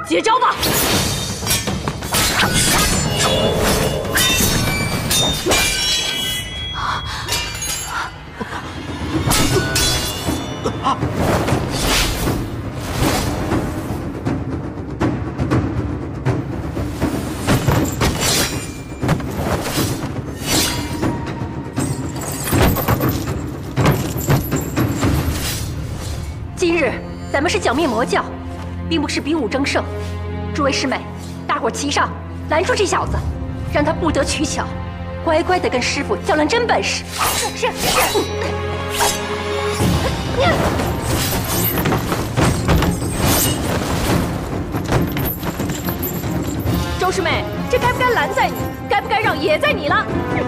接招吧！ 今日咱们是剿灭魔教，并不是比武争胜。诸位师妹，大伙齐上，拦住这小子，让他不得取巧，乖乖的跟师傅较量真本事。是。 周师妹，这该不该拦在你？该不该让也在你了？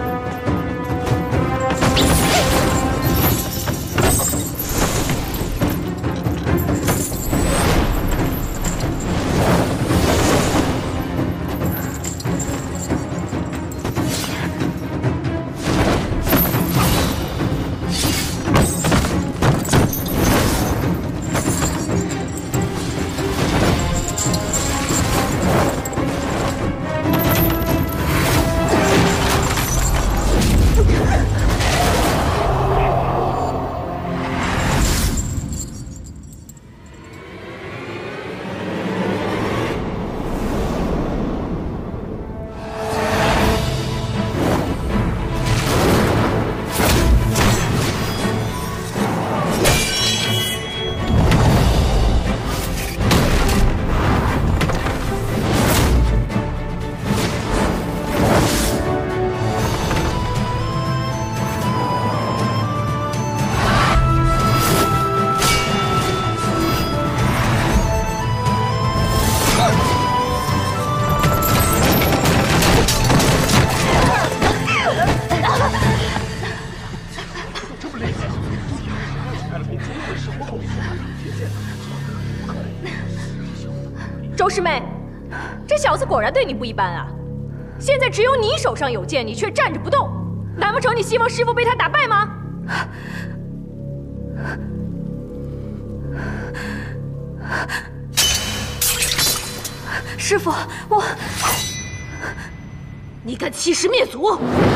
周师妹，这小子果然对你不一般啊！现在只有你手上有剑，你却站着不动，难不成你希望师傅被他打败吗？ 师傅，我…… 你敢欺师灭祖！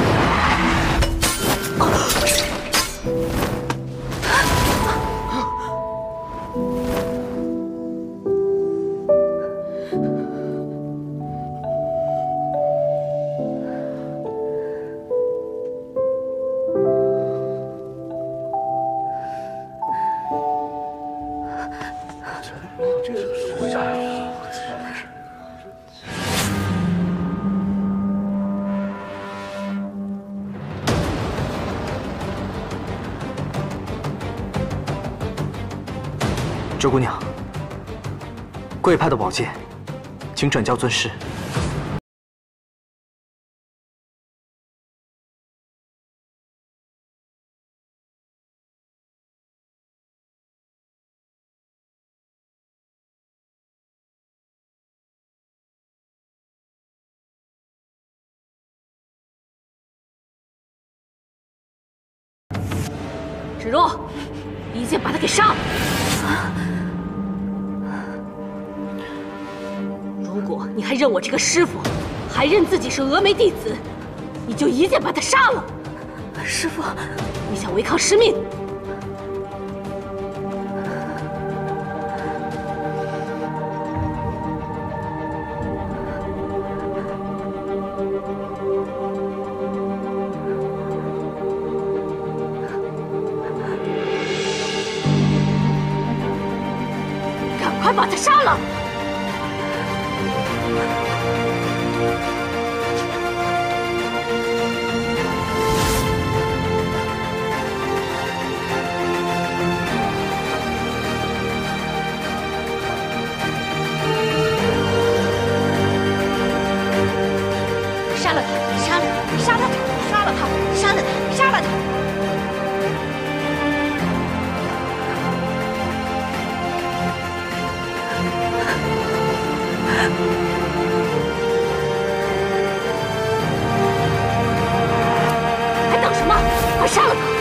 周姑娘，贵派的宝剑，请转交尊师。 芷若，一剑把他给杀了！如果你还认我这个师傅，还认自己是峨眉弟子，你就一剑把他杀了。 师傅， 你想违抗师命？快把他杀了！ 杀了他！杀了他！杀了他！杀了他！杀了他！杀了他！ 还等什么？快杀了他！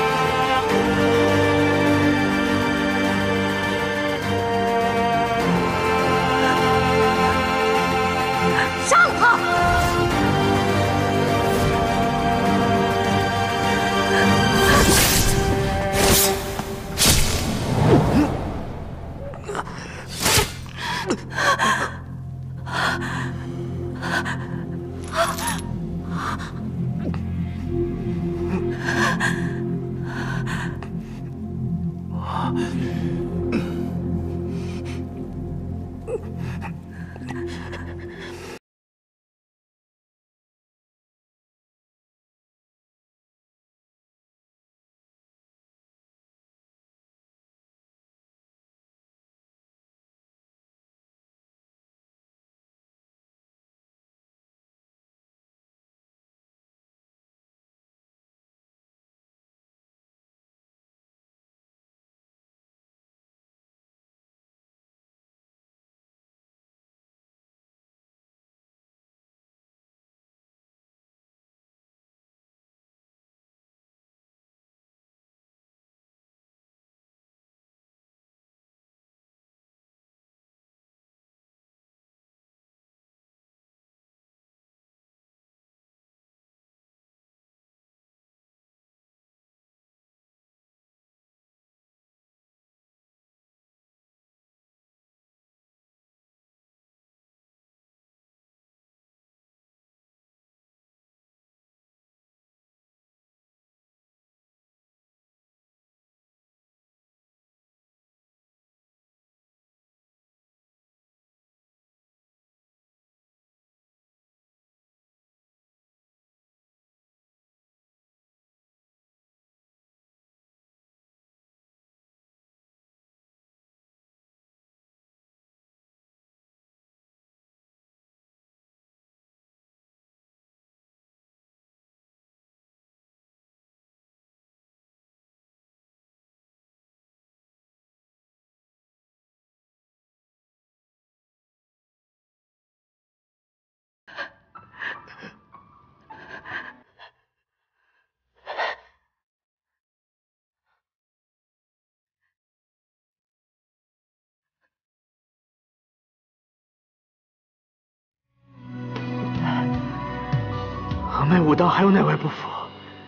武当还有哪位不服？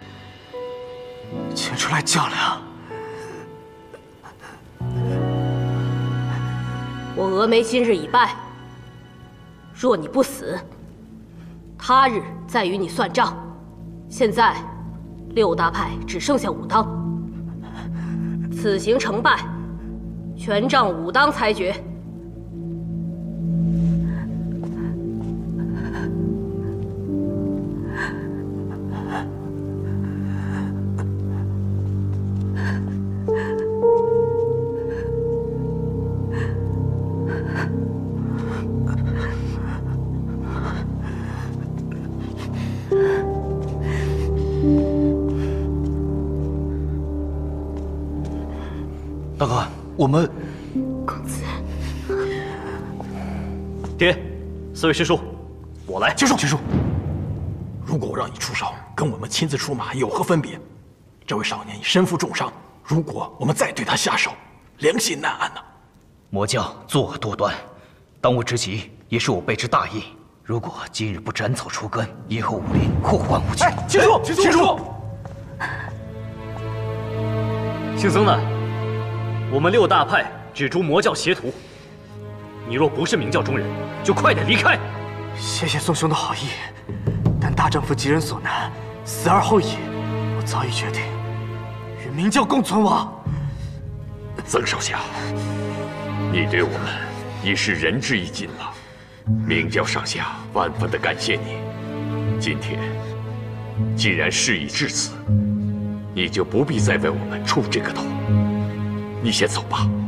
请出来较量！ 我峨眉今日已败，若你不死，他日再与你算账。现在6大派只剩下武当，此行成败，全仗武当裁决。 大哥，我们公子， 爹，4位师叔，我来。 结束。如果我让你出手，跟我们亲自出马有何分别？这位少年已身负重伤，如果我们再对他下手，良心难安呐。 魔教作恶多端，当务之急也是我备之大义。如果今日不斩草除根，以后武林祸患无穷。 秦叔， 姓曾的，我们6大派只诛魔教邪徒。你若不是明教中人，就快点离开。 谢谢宋兄的好意，但大丈夫急人所难，死而后已。我早已决定与明教共存亡。 曾少侠，你对我们已是仁至义尽了，明教上下万分的感谢你。今天既然事已至此，你就不必再为我们出这个头。你先走吧。